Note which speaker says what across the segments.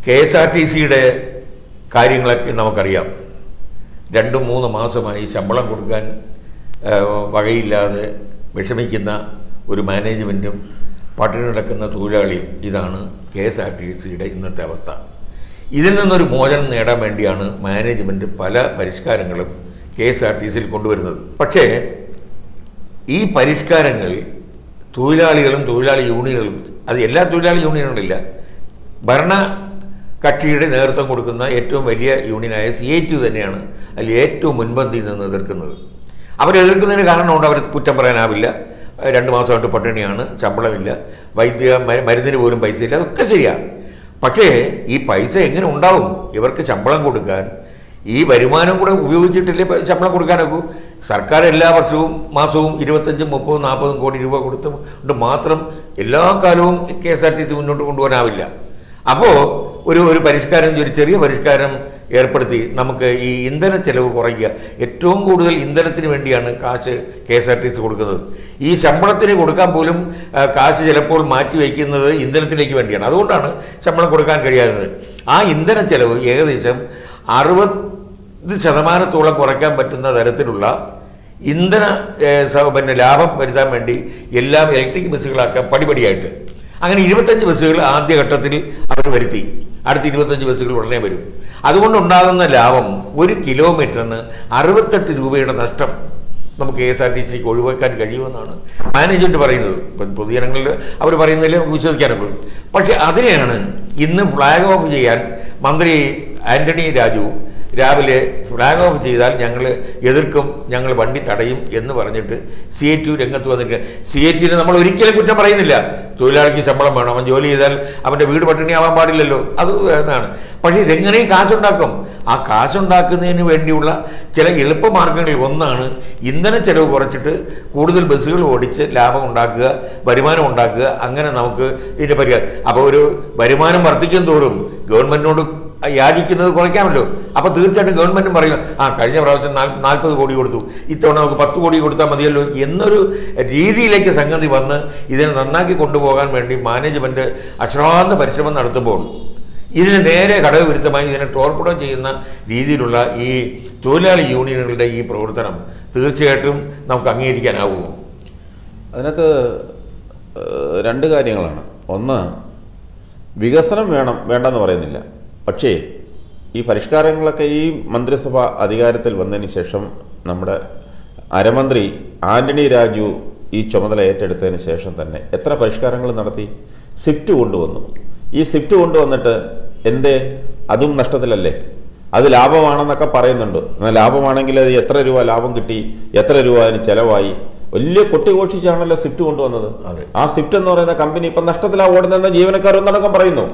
Speaker 1: KSRTCയുടെ കാര്യങ്ങളൊക്കെ നമുക്കറിയാം. 2-3 മാസമായി ശമ്പളം കൊടുക്കാൻ വകയില്ലാതെ വിഷമിക്കുന്ന ഒരു മാനേജ്മെൻറ്റും പട്ടിണി കിടക്കുന്ന തൊഴിലാളിയും. ഇതാണ് KSRTCയുടെ ഇന്നത്തെ അവസ്ഥ. ഇതിൽ നിന്നൊരു മോചനം നേടാൻ വേണ്ടിയാണ് മാനേജ്മെൻറ്റ് പല പരിഷ്കാരങ്ങളും KSRTCയിൽ കൊണ്ടുവരുന്നത്. പക്ഷേ ഈ പരിഷ്കാരങ്ങൾ തൊഴിലാളികളും തൊഴിലാളി യൂണിയനുകളും, അത് എല്ലാ തൊഴിലാളി യൂണിയനുകളില്ല, ഭരണ കക്ഷിയുടെ നേതൃത്വം കൊടുക്കുന്ന ഏറ്റവും വലിയ യൂണിയനായ CITU തന്നെയാണ് അതിൽ ഏറ്റവും മുൻപന്തിയിൽ നിന്ന് എതിർക്കുന്നത്. അവരെതിർക്കുന്നതിന് കാരണമുണ്ട്, അവർ കുറ്റം പറയാനാവില്ല. 2 മാസമായിട്ട് പട്ടിണിയാണ്, ശമ്പളമില്ല, മരുന്നിന് പോലും പൈസ ഇല്ല, അതൊക്കെ ശരിയാണ്. പക്ഷേ ഈ പൈസ എങ്ങനെ ഉണ്ടാവും? ഇവർക്ക് ശമ്പളം കൊടുക്കാൻ ഈ വരുമാനം കൂടെ ഉപയോഗിച്ചിട്ടില്ലേ ശമ്പളം കൊടുക്കാനൊക്കെ? സർക്കാർ എല്ലാ വർഷവും മാസവും 25, 30, 40 കോടി രൂപ കൊടുത്തുകൊണ്ട് മാത്രം എല്ലാ കാലവും KSRTC മുന്നോട്ട് കൊണ്ടുപോകാനാവില്ല. അപ്പോൾ ഒരു പരിഷ്കാരം, ഒരു ചെറിയ പരിഷ്കാരം ഏർപ്പെടുത്തി നമുക്ക് ഈ ഇന്ധന ചെലവ് കുറയ്ക്കുക. ഏറ്റവും കൂടുതൽ ഇന്ധനത്തിന് വേണ്ടിയാണ് കാശ് KSRTC കൊടുക്കുന്നത്. ഈ ശമ്പളത്തിന് കൊടുക്കാൻ പോലും കാശ് ചിലപ്പോൾ മാറ്റി വയ്ക്കുന്നത് ഇന്ധനത്തിലേക്ക് വേണ്ടിയാണ്. അതുകൊണ്ടാണ് ശമ്പളം കൊടുക്കാൻ കഴിയാത്തത്. ആ ഇന്ധന ചെലവ് ഏകദേശം 60% കുറയ്ക്കാൻ പറ്റുന്ന തരത്തിലുള്ള ഇന്ധന ലാഭം വരുത്താൻ വേണ്ടി എല്ലാം ഇലക്ട്രിക് ബസ്സുകളാക്കാൻ പടിപടിയായിട്ട്. അങ്ങനെ 25 ബസ്സുകൾ ആദ്യഘട്ടത്തിൽ അവർ വരുത്തി. അടുത്ത 25 ബസ്സുകൾ ഉടനെ വരും. അതുകൊണ്ടുണ്ടാകുന്ന ലാഭം 1 കിലോമീറ്ററിന് 68 രൂപയുടെ നഷ്ടം നമുക്ക് KSRTCക്ക് ഒഴിവാക്കാൻ കഴിയുമെന്നാണ് മാനേജ്മെൻറ്റ് പറയുന്നത്. ഇപ്പം പൊതുജനങ്ങളിൽ അവർ പറയുന്നതിൽ വിശ്വസിക്കാനുള്ളൂ. പക്ഷേ അതിനെയാണ് ഇന്ന് ഫ്ലാഗ് ഓഫ് ചെയ്യാൻ മന്ത്രി ആൻ്റണി രാജു രാവിലെ ഫ്ലാഗ് ഓഫ് ചെയ്താൽ ഞങ്ങൾ എതിർക്കും, ഞങ്ങൾ വണ്ടി തടയും എന്ന് പറഞ്ഞിട്ട് CITU രംഗത്ത് വന്നിട്ട്. CITUവിനെ നമ്മൾ ഒരിക്കലും കുറ്റം പറയുന്നില്ല. തൊഴിലാളിക്ക് ശമ്പളം വേണം, അവൻ ജോലി ചെയ്താൽ അവൻ്റെ വീട് പട്ടിണിയാവാൻ പാടില്ലല്ലോ, അത് എന്നാണ്. പക്ഷേ ഇതെങ്ങനെയും കാശുണ്ടാക്കും. ആ കാശുണ്ടാക്കുന്നതിന് വേണ്ടിയുള്ള ചില എളുപ്പമാർഗ്ഗങ്ങളിൽ ഒന്നാണ് ഇന്ധന ചെലവ് കുറച്ചിട്ട് കൂടുതൽ ബസ്സുകൾ ഓടിച്ച് ലാഭം ഉണ്ടാക്കുക, വരുമാനം ഉണ്ടാക്കുക. അങ്ങനെ നമുക്ക് ഇതിൻ്റെ പരിഹാരം. അപ്പോൾ ഒരു വരുമാനം വർദ്ധിക്കും തോറും ഗവൺമെൻറ്റിനോട് യാചിക്കുന്നത് കുറയ്ക്കാമല്ലോ. അപ്പോൾ തീർച്ചയായിട്ടും ഗവൺമെൻറ്റും പറയും, കഴിഞ്ഞ പ്രാവശ്യം 40 കോടി കൊടുത്തു, ഇത്തവണ നമുക്ക് 10 കോടി കൊടുത്താൽ മതിയല്ലോ എന്നൊരു രീതിയിലേക്ക് സംഗതി വന്ന് ഇതിനെ നന്നാക്കി കൊണ്ടുപോകാൻ വേണ്ടി മാനേജ്മെൻറ്റ് അശ്രാന്ത പരിശ്രമം നടത്തുമ്പോൾ ഇതിന് നേരെ ഘടകവിരുദ്ധമായി ഇതിനെ ടോർപ്പിഡോ ചെയ്യുന്ന രീതിയിലുള്ള ഈ തൊഴിലാളി യൂണിയനുകളുടെ ഈ പ്രവർത്തനം തീർച്ചയായിട്ടും നമുക്ക് അംഗീകരിക്കാനാവുമോ?
Speaker 2: അതിനകത്ത് 2 കാര്യങ്ങളാണ്. ഒന്ന്, വികസനം വേണ്ടെന്ന് പറയുന്നില്ല. പക്ഷേ ഈ പരിഷ്കാരങ്ങളൊക്കെ ഈ മന്ത്രിസഭ അധികാരത്തിൽ വന്നതിന് ശേഷം നമ്മുടെ അരമന്ത്രി ആൻ്റണി രാജു ഈ ചുമതല ഏറ്റെടുത്തതിന് ശേഷം തന്നെ എത്ര പരിഷ്കാരങ്ങൾ നടത്തി? സ്വിഫ്റ്റ് കൊണ്ടുവന്നു. ഈ സ്വിഫ്റ്റ് കൊണ്ടുവന്നിട്ട് അതും നഷ്ടത്തിലല്ലേ? അത് ലാഭമാണെന്നൊക്കെ പറയുന്നുണ്ട്. എന്നാൽ ലാഭമാണെങ്കിൽ അത് എത്ര രൂപ ലാഭം കിട്ടി, എത്ര രൂപ അതിന് ചിലവായി? വലിയ കൊട്ടിഘോഷിച്ചാണല്ലോ സ്വിഫ്റ്റ് കൊണ്ടുവന്നത്. ആ സ്വിഫ്റ്റ് എന്ന് പറയുന്ന കമ്പനി ഇപ്പം നഷ്ടത്തിലാണ് ഓടുന്നതെന്ന് ജീവനക്കാരൊന്നടക്കം പറയുന്നു.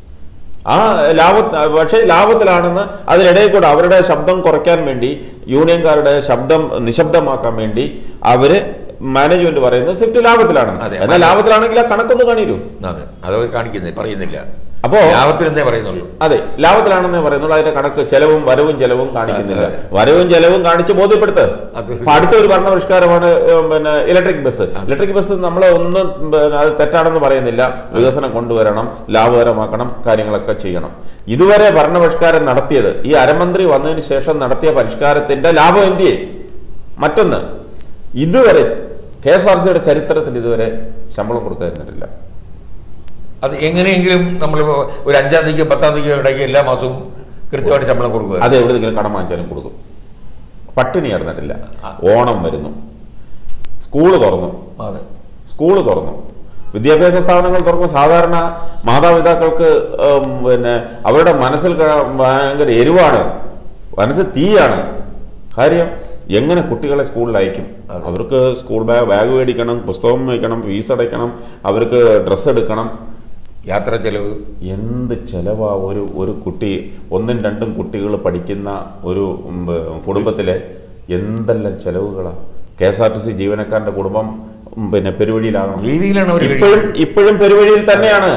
Speaker 2: പക്ഷേ ലാഭത്തിലാണെന്ന് അതിനിടയിൽ കൂടെ അവരുടെ ശബ്ദം കുറയ്ക്കാൻ വേണ്ടി, യൂണിയൻകാരുടെ ശബ്ദം നിശബ്ദമാക്കാൻ വേണ്ടി അവര് മാനേജ്മെന്റ് പറയുന്നത് സ്വിഫ്റ്റ് ലാഭത്തിലാണെന്ന്. എന്നാൽ ലാഭത്തിലാണെങ്കിൽ ആ കണക്കൊന്ന് കാണിരൂ.
Speaker 1: അത് പറയുന്നില്ല.
Speaker 2: അപ്പോൾ
Speaker 1: ലാഭത്തിലെന്നേ പറയുന്നുള്ളൂ.
Speaker 2: അതെ, ലാഭത്തിലാണെന്നേ പറയുന്നുള്ളൂ. അതിന്റെ കണക്ക് വരവും ചെലവും കാണിക്കുന്നില്ല. വരവും ചെലവും കാണിച്ച് ബോധ്യപ്പെടുത്ത്. അടുത്ത ഒരു ഭരണപരിഷ്കാരമാണ് ഇലക്ട്രിക് ബസ്. ഇലക്ട്രിക് ബസ് നമ്മൾ ഒന്നും അത് തെറ്റാണെന്ന് പറയുന്നില്ല. വികസനം കൊണ്ടുവരണം, ലാഭകരമാക്കണം, കാര്യങ്ങളൊക്കെ ചെയ്യണം. ഇതുവരെ ഭരണപരിഷ്കാരം നടത്തിയത്, ഈ അരമന്ത്രി വന്നതിന് ശേഷം നടത്തിയ പരിഷ്കാരത്തിന്റെ ലാഭം എന്തിയെ? മറ്റൊന്ന്, ഇതുവരെ KSRTCയുടെ ചരിത്രത്തിൽ ഇതുവരെ ശമ്പളം കൊടുക്കാതിരുന്നിട്ടില്ല.
Speaker 1: അത് എങ്ങനെയെങ്കിലും നമ്മൾ ഒരു 5-ാം തീയതിക്കോ 10-ാം തീയതിക്കോ ഇടയ്ക്ക് എല്ലാ മാസവും കൃത്യമായിട്ട് ശമ്പളം കൊടുക്കുക.
Speaker 2: അത് എവിടെയെങ്കിലും കടം വാങ്ങിച്ചാലും കൊടുക്കും. പട്ടിണി കിടന്നിട്ടില്ല. ഓണം വരുന്നു, സ്കൂള് തുറന്നു, വിദ്യാഭ്യാസ സ്ഥാപനങ്ങൾ തുറക്കും. സാധാരണ മാതാപിതാക്കൾക്ക് അവരുടെ മനസ്സിൽ ഭയങ്കര എരിവാണ്, മനസ്സ് തീയാണ്. കാര്യം എങ്ങനെ കുട്ടികളെ സ്കൂളിൽ അയക്കും? അവർക്ക് സ്കൂൾ ബാഗ് മേടിക്കണം, പുസ്തകം മേടിക്കണം, ഫീസ് അടയ്ക്കണം, അവർക്ക് ഡ്രസ്സ് എടുക്കണം,
Speaker 1: യാത്ര ചെലവ്.
Speaker 2: എന്ത് ചെലവാ ഒരു കുട്ടി, 1-2 കുട്ടികൾ പഠിക്കുന്ന ഒരു കുടുംബത്തിലെ എന്തെല്ലാം ചെലവുകളാണ്. KSRTC ജീവനക്കാരൻ്റെ കുടുംബം പെരുവഴിയിലാകണം.
Speaker 1: രീതിയിലാണ്
Speaker 2: ഇപ്പോഴും പെരുവഴിയിൽ തന്നെയാണ്.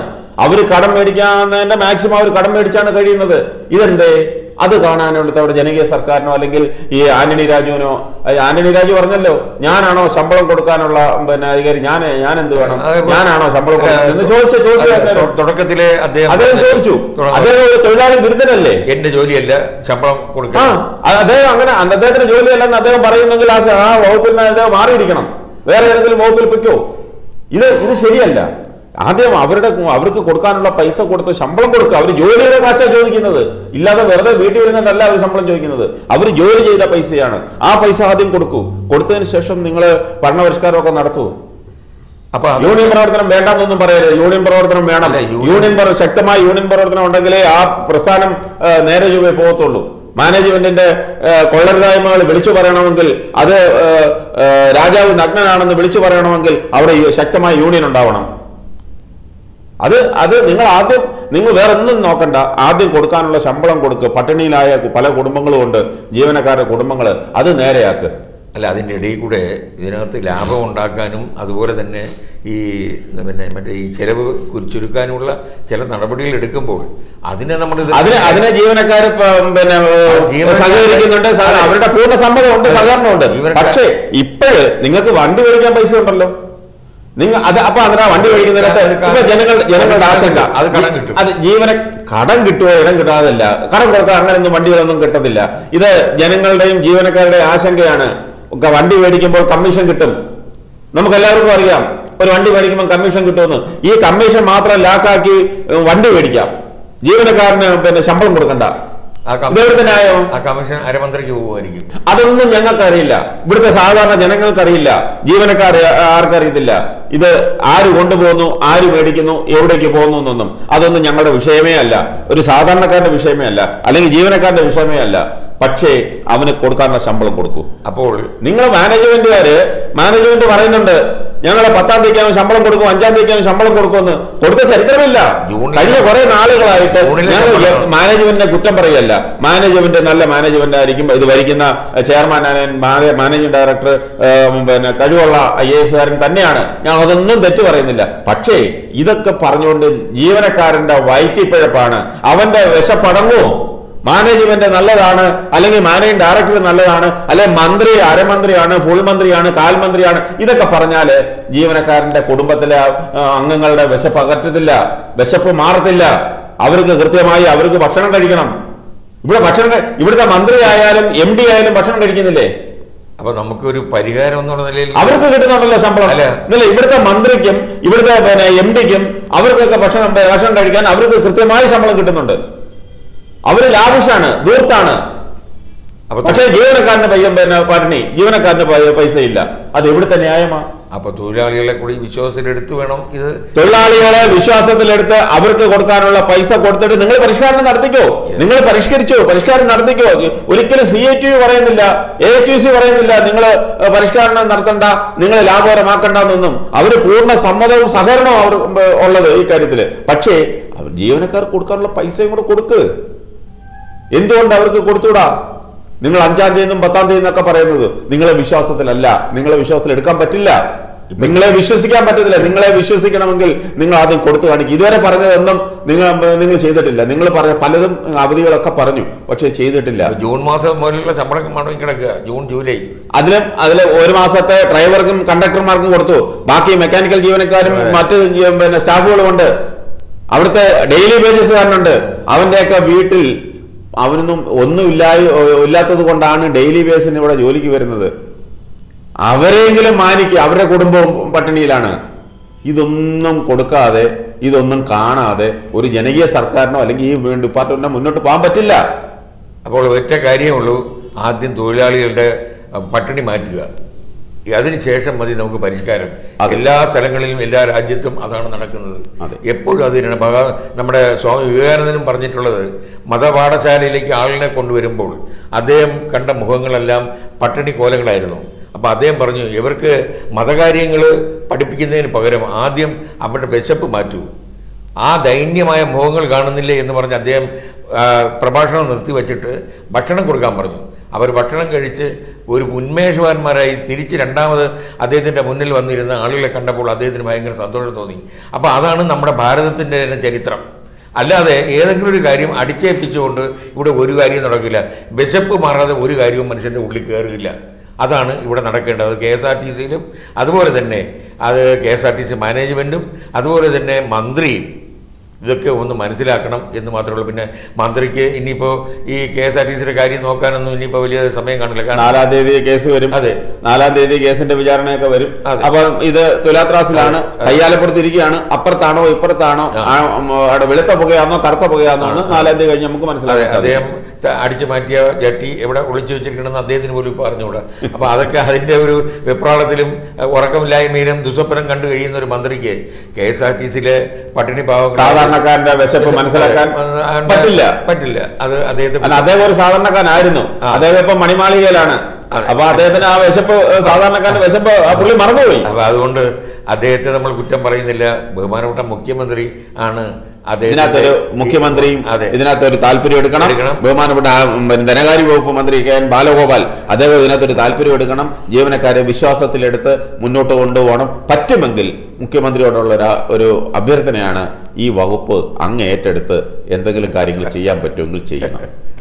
Speaker 2: അവർ കടം മേടിക്കാവുന്നതിന്റെ മാക്സിമം അവർ കടം മേടിച്ചാണ് കഴിയുന്നത്. ഇതെന്തേ? അത് കാണാനുള്ള അവിടെ ജനകീയ സർക്കാരിനോ അല്ലെങ്കിൽ ഈ ആന്റണി രാജുവിനോ, ആന്റണി രാജു പറഞ്ഞല്ലോ, ഞാനാണോ ശമ്പളം കൊടുക്കാനുള്ള അധികാരി, ഞാൻ എന്ത് വേണം, ഞാനാണോ ശമ്പളം എന്ന് ചോദിച്ച ചോദ്യം
Speaker 1: തുടക്കത്തിലെ
Speaker 2: അദ്ദേഹം ചോദിച്ചു. അദ്ദേഹം ഒരു തൊഴിലാളി വിരുദ്ധനല്ലേ?
Speaker 1: എന്റെ ജോലിയല്ല ശമ്പളം കൊടുക്കുക.
Speaker 2: അദ്ദേഹം അങ്ങനെ അദ്ദേഹത്തിന്റെ ജോലിയല്ലെന്ന് അദ്ദേഹം പറയുന്നെങ്കിൽ ആ വകുപ്പിൽ നിന്ന് അദ്ദേഹം മാറിയിരിക്കണം, വേറെ ഏതെങ്കിലും വകുപ്പിൽ പൊയ്ക്കോ. ഇത് ശരിയല്ല. ആദ്യം അവർക്ക് കൊടുക്കാനുള്ള പൈസ കൊടുത്ത് ശമ്പളം കൊടുക്കുക. അവർ ജോലിയുടെ കാശാണ് ചോദിക്കുന്നത്, ഇല്ലാതെ വെറുതെ വീട്ടിൽ വരുന്നുണ്ടല്ല അവർ ശമ്പളം ചോദിക്കുന്നത്. അവർ ജോലി ചെയ്ത പൈസയാണ്. ആ പൈസ ആദ്യം കൊടുക്കൂ. കൊടുത്തതിന് ശേഷം നിങ്ങൾ ഭരണപരിഷ്കാരമൊക്കെ നടത്തൂ.
Speaker 1: അപ്പൊ
Speaker 2: യൂണിയൻ പ്രവർത്തനം വേണ്ടെന്നൊന്നും പറയരുത്. യൂണിയൻ പ്രവർത്തനം വേണം. ശക്തമായ യൂണിയൻ പ്രവർത്തനം ഉണ്ടെങ്കിലേ ആ പ്രസ്ഥാനം നേരെ ചൊവ്വേ പോകത്തുള്ളൂ. മാനേജ്മെന്റിന്റെ കൊള്ളരുതായ്മകൾ വിളിച്ചു പറയണമെങ്കിൽ, അത് രാജാവ് നഗ്നനാണെന്ന് വിളിച്ചു പറയണമെങ്കിൽ അവിടെ ശക്തമായ യൂണിയൻ ഉണ്ടാവണം. അത് നിങ്ങൾ വേറെ ഒന്നും നോക്കണ്ട. ആദ്യം കൊടുക്കാനുള്ള ശമ്പളം കൊടുക്കുക. പട്ടിണിയിലായ പല കുടുംബങ്ങളും ഉണ്ട്, ജീവനക്കാരുടെ കുടുംബങ്ങൾ, അത് നേരെയാക്ക്.
Speaker 1: അല്ല, അതിൻ്റെ ഇടയിൽ കൂടെ ഇതിനകത്ത് ലാഭം ഉണ്ടാക്കാനും അതുപോലെ തന്നെ ഈ മറ്റേ ഈ ചെലവ് ചുരുക്കാനുമുള്ള ചില നടപടികൾ എടുക്കുമ്പോൾ അതിനെ
Speaker 2: ജീവനക്കാർ സഹകരിക്കുന്നുണ്ട്. അവരുടെ പൂർണ്ണ സമ്മതമുണ്ട്, സഹകരണമുണ്ട്. പക്ഷേ ഇപ്പോഴ് നിങ്ങൾക്ക് വണ്ടി മേടിക്കാൻ പൈസ ഉണ്ടല്ലോ. അപ്പൊ അതിനാ വണ്ടി മേടിക്കുന്നതിനകത്ത് ജനങ്ങളുടെ ആശങ്ക
Speaker 1: അത് കടം കിട്ടും.
Speaker 2: അത് കടം കിട്ടുമോ? ഇടം കിട്ടാതല്ല. കടം കൊടുക്കാൻ അങ്ങനെയൊന്നും വണ്ടികളൊന്നും കിട്ടത്തില്ല. ഇത് ജനങ്ങളുടെയും ജീവനക്കാരുടെയും ആശങ്കയാണ്. വണ്ടി മേടിക്കുമ്പോൾ കമ്മീഷൻ കിട്ടും. നമുക്ക് എല്ലാവർക്കും അറിയാം, ഒരു വണ്ടി മേടിക്കുമ്പോൾ കമ്മീഷൻ കിട്ടുമെന്ന്. ഈ കമ്മീഷൻ മാത്രം ലാക്കാക്കി വണ്ടി മേടിക്കാം, ജീവനക്കാരന് ശമ്പളം കൊടുക്കണ്ട.
Speaker 1: കമ്മീഷൻ അരമന്ത്രിക്ക് പോകുമായിരിക്കും.
Speaker 2: അതൊന്നും ഞങ്ങൾക്കറിയില്ല. ഇവിടുത്തെ സാധാരണ ജനങ്ങൾക്കറിയില്ല, ജീവനക്കാർ ആർക്കറിയത്തില്ല. ഇത് ആര് കൊണ്ടുപോകുന്നു, ആര് മേടിക്കുന്നു, എവിടേക്ക് പോകുന്നു എന്നൊന്നും അതൊന്നും ഞങ്ങളുടെ വിഷയമേ അല്ല. ഒരു സാധാരണക്കാരന്റെ വിഷയമേ അല്ല, അല്ലെങ്കിൽ ജീവനക്കാരന്റെ വിഷയമേ അല്ല. പക്ഷേ അവന് കൊടുക്കാനുള്ള ശമ്പളം കൊടുക്കൂ.
Speaker 1: അപ്പോൾ
Speaker 2: നിങ്ങൾ മാനേജ്മെന്റ് പറയുന്നുണ്ട്, ഞങ്ങളെ 10-ാം തീയതിക്ക് ശമ്പളം കൊടുക്കും, 5-ാം തീയതിക്ക് ശമ്പളം കൊടുക്കുമെന്ന്. കൊടുത്ത ചരിത്രമില്ല. കഴിഞ്ഞ കുറെ നാളുകളായിട്ട് ഞങ്ങൾ മാനേജ്മെന്റിനെ കുറ്റം പറയല്ല. മാനേജ്മെന്റ് നല്ല മാനേജ്മെന്റ് ആയിരിക്കും. ഇത് ഭരിക്കുന്ന ചെയർമാൻ, മാനേജിംഗ് ഡയറക്ടർ കഴിവുള്ള IAS തന്നെയാണ്. ഞാൻ അതൊന്നും തെറ്റു പറയുന്നില്ല. പക്ഷേ ഇതൊക്കെ പറഞ്ഞുകൊണ്ട് ജീവനക്കാരന്റെ വയറ്റിപ്പിഴപ്പാണ്. അവന്റെ വിശപ്പടങ്ങുമോ? മാനേജ്മെന്റ് നല്ലതാണ്, അല്ലെങ്കിൽ മാനേജിംഗ് ഡയറക്ടർ നല്ലതാണ്, അല്ലെങ്കിൽ മന്ത്രി അരമന്ത്രിയാണ്, ഫുൾ മന്ത്രിയാണ്, കാൽ മന്ത്രിയാണ്, ഇതൊക്കെ പറഞ്ഞാല് ജീവനക്കാരന്റെ കുടുംബത്തിലെ അംഗങ്ങളുടെ വിശപ്പ് അകറ്റത്തില്ല, വിശപ്പ് മാറത്തില്ല. അവർക്ക് കൃത്യമായി അവർക്ക് ഭക്ഷണം കഴിക്കണം. ഇവിടുത്തെ മന്ത്രി ആയാലും MD ആയാലും ഭക്ഷണം കഴിക്കുന്നില്ലേ?
Speaker 1: അപ്പൊ നമുക്കൊരു പരിഹാരം എന്നുള്ള നിലയിൽ
Speaker 2: അവർക്ക് കിട്ടുന്നുണ്ടല്ലോ ശമ്പളം. ഇല്ല, ഇവിടുത്തെ മന്ത്രിക്കും ഇവിടുത്തെ MDക്കും അവർക്കൊക്കെ ഭക്ഷണം കഴിക്കാൻ അവർക്ക് കൃത്യമായ ശമ്പളം കിട്ടുന്നുണ്ട്. അവര് ലാവിഷാണ്, ദൂർത്താണ്. പക്ഷേ ജീവനക്കാരന് പട്ടിണി, ജീവനക്കാരന് പൈസ ഇല്ല. അത് എവിടുത്തെ ന്യായമാ?
Speaker 1: അപ്പൊ തൊഴിലാളികളെ കൂടി വിശ്വാസത്തിലെടുത്ത് വേണം ഇത്.
Speaker 2: തൊഴിലാളികളെ വിശ്വാസത്തിലെടുത്ത് അവർക്ക് കൊടുക്കാനുള്ള പൈസ കൊടുത്തിട്ട് നിങ്ങൾ പരിഷ്കാരം നടത്തിക്കോ. നിങ്ങൾ പരിഷ്കാരം നടത്തിക്കോ. ഒരിക്കലും CATU പറയുന്നില്ല, AQC പറയുന്നില്ല നിങ്ങൾ പരിഷ്കാരം നടത്തണ്ട, നിങ്ങൾ ലാഭകരമാക്കണ്ടെന്നൊന്നും. അവര് പൂർണ്ണ സമ്മതവും സഹകരണവും അവർ ഉള്ളത് ഈ കാര്യത്തില്. പക്ഷേ ജീവനക്കാർക്ക് കൊടുക്കാനുള്ള പൈസയും കൂടെ കൊടുക്ക്. എന്തുകൊണ്ട് അവർക്ക് കൊടുത്തൂടാ? നിങ്ങൾ 5-ാം തീയതി 10-ാം തീയതി എന്നൊക്കെ പറയുന്നത് നിങ്ങളെ വിശ്വാസത്തിലല്ല. നിങ്ങളെ വിശ്വാസത്തിൽ എടുക്കാൻ പറ്റില്ല. നിങ്ങളെ വിശ്വസിക്കാൻ പറ്റത്തില്ല. നിങ്ങളെ വിശ്വസിക്കണമെങ്കിൽ നിങ്ങൾ ആദ്യം കൊടുത്തു കാണിക്കും. ഇതുവരെ പറഞ്ഞതൊന്നും നിങ്ങൾ ചെയ്തിട്ടില്ല. നിങ്ങൾ പറഞ്ഞ പലതും അവധികളൊക്കെ പറഞ്ഞു, പക്ഷെ ചെയ്തിട്ടില്ല.
Speaker 1: ജൂൺ മാസം മുതലുള്ള ശമ്പളം മടങ്ങി കിടക്കുക. ജൂൺ ജൂലൈ
Speaker 2: അതിൽ ഒരു മാസത്തെ ഡ്രൈവർക്കും കണ്ടക്ടർമാർക്കും കൊടുത്തു. ബാക്കി മെക്കാനിക്കൽ ജീവനക്കാരും മറ്റ് സ്റ്റാഫുകളും ഉണ്ട്. അവിടുത്തെ ഡെയിലി വേജസുകാരനുണ്ട്. അവന്റെയൊക്കെ വീട്ടിൽ അവനൊന്നും ഒന്നും ഇല്ലാത്തത് കൊണ്ടാണ് ഡെയിലി ബേസിന് ഇവിടെ ജോലിക്ക് വരുന്നത്. അവരെങ്കിലും മാനിക്കുക. അവരുടെ കുടുംബവും പട്ടിണിയിലാണ്. ഇതൊന്നും കൊടുക്കാതെ, ഇതൊന്നും കാണാതെ ഒരു ജനകീയ സർക്കാരിനോ അല്ലെങ്കിൽ ഈ ഡിപ്പാർട്ട്മെന്റിനോ മുന്നോട്ട് പോകാൻ പറ്റില്ല.
Speaker 1: അപ്പോൾ ഒറ്റ കാര്യമേ ഉള്ളൂ, ആദ്യം തൊഴിലാളികളുടെ പട്ടിണി മാറ്റുക. അതിനുശേഷം മതി നമുക്ക് പരിഷ്കാരം. എല്ലാ സ്ഥലങ്ങളിലും എല്ലാ രാജ്യത്തും അതാണ് നടക്കുന്നത്. എപ്പോഴും അത് തന്നെയാണ്. നമ്മുടെ സ്വാമി വിവേകാനന്ദനും പറഞ്ഞിട്ടുള്ളത്, മതപാഠശാലയിലേക്ക് ആളിനെ കൊണ്ടുവരുമ്പോൾ അദ്ദേഹം കണ്ട മുഖങ്ങളെല്ലാം പട്ടിണി കോലങ്ങളായിരുന്നു. അപ്പോൾ അദ്ദേഹം പറഞ്ഞു, ഇവർക്ക് മതകാര്യങ്ങൾ പഠിപ്പിക്കുന്നതിന് പകരം ആദ്യം അവരുടെ വിശപ്പ് മാറ്റൂ. ആ ദൈന്യമായ മുഖങ്ങൾ കാണുന്നില്ലേ എന്ന് പറഞ്ഞ് അദ്ദേഹം പ്രഭാഷണം നിർത്തിവെച്ചിട്ട് ഭക്ഷണം കൊടുക്കാൻ പറഞ്ഞു. അവർ ഭക്ഷണം കഴിച്ച് ഒരു ഉന്മേഷവാന്മാരായി തിരിച്ച് രണ്ടാമത് അദ്ദേഹത്തിൻ്റെ മുന്നിൽ വന്നിരുന്ന ആളുകളെ കണ്ടപ്പോൾ അദ്ദേഹത്തിന് ഭയങ്കര സന്തോഷം തോന്നി. അപ്പോൾ അതാണ് നമ്മുടെ ഭാരതത്തിൻ്റെ തന്നെ ചരിത്രം. അല്ലാതെ ഏതെങ്കിലും ഒരു കാര്യം അടിച്ചേൽപ്പിച്ചുകൊണ്ട് ഇവിടെ ഒരു കാര്യം നടക്കില്ല. വിശപ്പ് മാറാതെ ഒരു കാര്യവും മനുഷ്യൻ്റെ ഉള്ളിൽ കയറില്ല. അതാണ് ഇവിടെ നടക്കേണ്ടത്. KSRTCയിലും അതുപോലെ തന്നെ അത് KSRTC മാനേജ്മെൻറ്റും അതുപോലെ തന്നെ മന്ത്രിയും ഇതൊക്കെ ഒന്ന് മനസ്സിലാക്കണം എന്ന് മാത്രമേ ഉള്ളൂ. പിന്നെ മന്ത്രിക്ക് ഇനിയിപ്പോൾ ഈ KSRTCയുടെ കാര്യം നോക്കാനൊന്നും ഇനിയിപ്പോൾ വലിയ സമയം കാണില്ല. കാരണം
Speaker 2: 4-ാം തീയതി കേസ് വരും.
Speaker 1: അതെ,
Speaker 2: 4-ാം തീയതി കേസിന്റെ വിചാരണയൊക്കെ വരും. അപ്പം ഇത് തുലാത്രാസിലാണ്, കയ്യാലപ്പുറത്തിരിക്കുകയാണ്. അപ്പുറത്താണോ ഇപ്പുറത്താണോ, അവിടെ വെളുത്ത പുകയാണോ കറുത്ത പുകയാണോ എന്ന് 4-ാം തീയതി കഴിഞ്ഞ് നമുക്ക് മനസ്സിലാക്കാം.
Speaker 1: അദ്ദേഹം അടിച്ചു മാറ്റിയ ജട്ടി എവിടെ ഒളിച്ചു വെച്ചിരിക്കണമെന്ന് അദ്ദേഹത്തിന് പോലും ഇപ്പോൾ അറിഞ്ഞുകൂടാ. അപ്പോൾ അതൊക്കെ അതിൻ്റെ ഒരു വെപ്രാളത്തിലും ഉറക്കമില്ലായ്മയിലും ദുസ്വപ്നം കണ്ടു കഴിയുന്ന ഒരു മന്ത്രിക്ക് KSRTCയിലെ പട്ടിണി പാവം
Speaker 2: സാധാരണക്കാരന്റെ വിശപ്പ് മനസ്സിലാക്കാൻ പറ്റില്ല.
Speaker 1: അത്
Speaker 2: അദ്ദേഹം ഒരു സാധാരണക്കാരനായിരുന്നു. അദ്ദേഹം ഇപ്പൊ മണിമാളികയിലാണ്. അപ്പൊ അദ്ദേഹത്തിന് ആ വിശപ്പ്, സാധാരണക്കാരന്റെ വിശപ്പ് പുള്ളി മറന്നുപോയി.
Speaker 1: അപ്പൊ അതുകൊണ്ട് അദ്ദേഹത്തെ നമ്മൾ കുറ്റം പറയുന്നില്ല. ബഹുമാനപ്പെട്ട മുഖ്യമന്ത്രി ആണ്
Speaker 2: ഇതിനകത്തൊരു മുഖ്യമന്ത്രിയും ഇതിനകത്തൊരു താല്പര്യം എടുക്കണം. ബഹുമാനപ്പെട്ട ധനകാര്യ വകുപ്പ് മന്ത്രി KN ബാലഗോപാൽ അദ്ദേഹം ഇതിനകത്തൊരു താല്പര്യം എടുക്കണം. ജീവനക്കാരെ വിശ്വാസത്തിലെടുത്ത് മുന്നോട്ട് കൊണ്ടുപോകണം. പറ്റുമെങ്കിൽ മുഖ്യമന്ത്രിയോടുള്ള ഒരു അഭ്യർത്ഥനയാണ്, ഈ വകുപ്പ് അങ്ങ് ഏറ്റെടുത്ത് എന്തെങ്കിലും കാര്യങ്ങൾ ചെയ്യാൻ പറ്റുമെങ്കിൽ ചെയ്യണം.